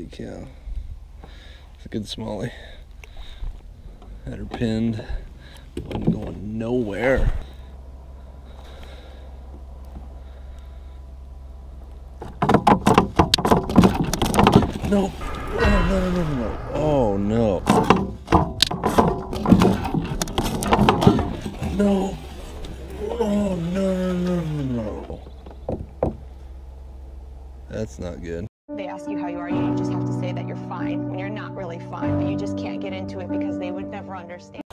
Holy cow. It's a good smallie. Had her pinned. Wasn't going nowhere. No. Oh, no. No. Oh, no. That's not good. They ask you how you are, you just have to say that you're fine when you're not really fine, but you just can't get into it because they would never understand.